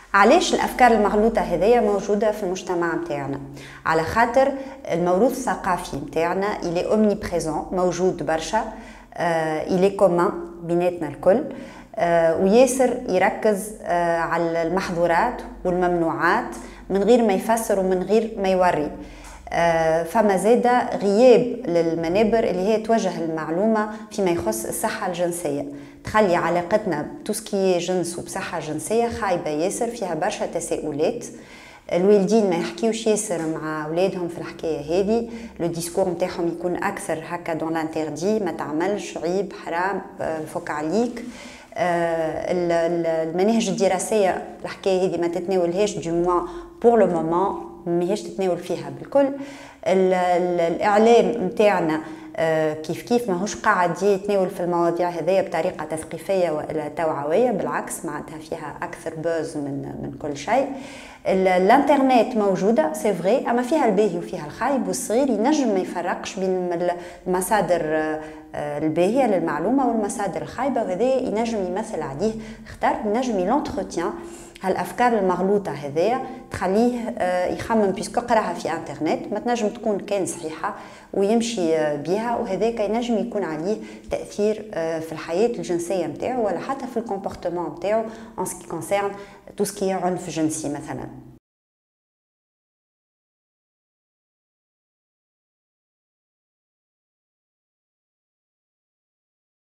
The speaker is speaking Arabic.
علاش الافكار المغلوطه هذيا موجوده في المجتمع نتاعنا؟ على خاطر الموروث الثقافي نتاعنا الي اومني بريزون، موجود برشا، الي كومان بيناتنا الكل، وياسر يركز على المحظورات والممنوعات من غير ما يفسر ومن غير ما يوري. فما زادة غياب للمنابر اللي هي توجه المعلومة فيما يخص الصحة الجنسية، تخلي علاقتنا بتوسكي جنس وبصحة جنسية خايبة ياسر، فيها برشا تساؤلات. الوالدين ما يحكيوش ياسر مع اولادهم في الحكايه هذه، لو ديسكور نتاعهم يكون اكثر هكا دون لانتردي، ما تعملش، عيب، حرام، فك عليك. المناهج الدراسيه الحكايه هذه ما تتناولهاش دو موا بور لو مومون، ماهيش تتناول فيها بالكل. الاعلام نتاعنا كيف كيف ماهوش قاعد يتناول في المواضيع هذيا بطريقه تثقيفيه والا توعويه، بالعكس معناتها فيها اكثر بوز من كل شيء. الانترنت موجوده سي فري، اما فيها الباهي وفيها الخايب، والصغير ينجم ما يفرقش بين المصادر الباهيه للمعلومه والمصادر الخايبه، وهذا ينجم يمثل عليه خطر، ينجم يلونتروتيان هالافكار المغلوطه هذيا، تخليه يخمم بيسكو قراها في انترنت، ما تنجم تكون كان صحيحه ويمشي بها، وهذاك ينجم يكون عليه تاثير في الحياه الجنسيه نتاعو ولا حتى في الكومبورتمون نتاعو ان سكي كونسيرن تو سكي عنف جنسي مثلا.